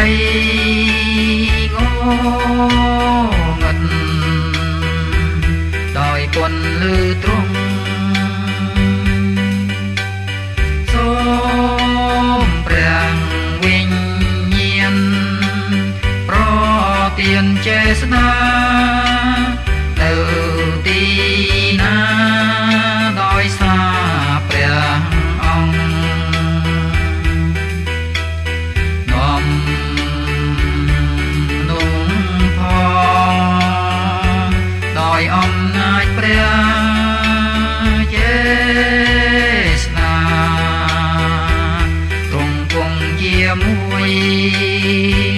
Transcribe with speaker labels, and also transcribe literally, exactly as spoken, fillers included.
Speaker 1: ងងឹតដោយគុណលឺទ្រង់សូមព្រះវិញ្ញាណប្រទានចេស្តាទៅទីណាដោយសារព្រះអង្គនាំនោះផងដោយអំណាចព្រះចេស្តាទ្រង់គង់ជាមួយ